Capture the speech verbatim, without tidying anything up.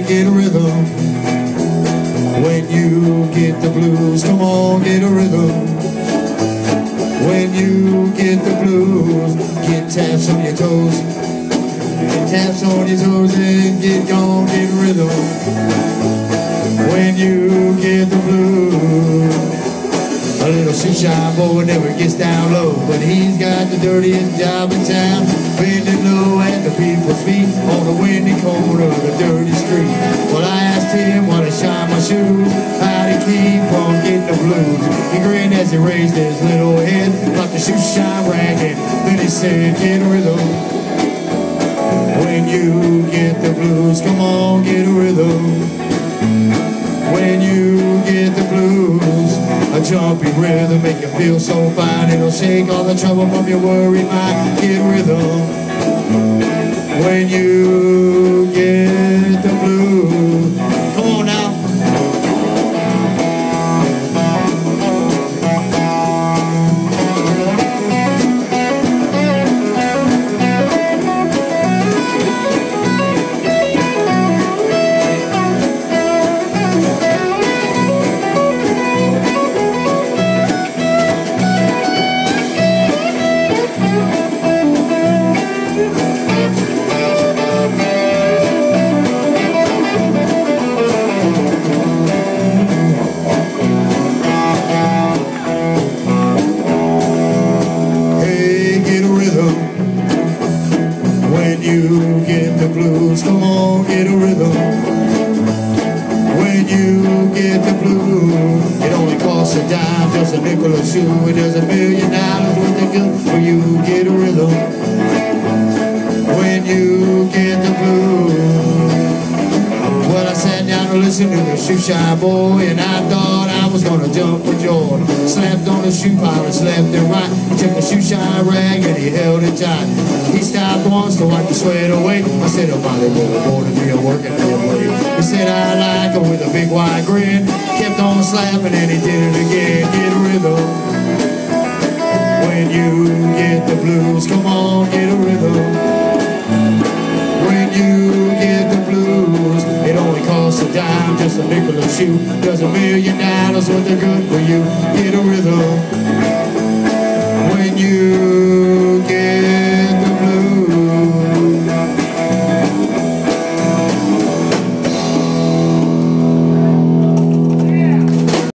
get a rhythm. When you get the blues, come on, get a rhythm. When you get the blues, get taps on your toes. Taps on your toes and get gone, get a rhythm. When you get the blues, a little shoe-shine boy never gets down low, but he's got the dirtiest job in town, bending low at the people's feet on the windy corner of the dirty street. Well, I asked him while I shined my shoes, how'd he keep on getting the blues? He grinned as he raised his little head like the shoe-shine rag, and then he said, get a rhythm. When you get the blues, come on, get a rhythm. When you get the blues, a jumpy rhythm make you feel so fine. It'll shake all the trouble from your worried mind. Get rhythm. When you get the blues, come on now. When you get the blues, come on, get a rhythm. When you get the blues, it only costs a dime, just a nickel a shoe. It does a million dollars worth of good for you. Get a rhythm. When you get the blues. Well, I sat down to listen to the shoe-shine boy, and I thought I was gonna jump for joy. Slapped on the shoe polish left and right. He took the shoe-shine rag and he held it tight. He stopped once to wipe the sweat away. I said, oh, Molly, boy, born to be a working boy. He said, I like her with a big wide grin. Kept on slapping and he did it again. Get a rhythm. When you get the blues, come on, get a rhythm. When you get the blues, it only costs a dime, just a nickel a shoe. Does a million dollars worth of good for you. Get a rhythm.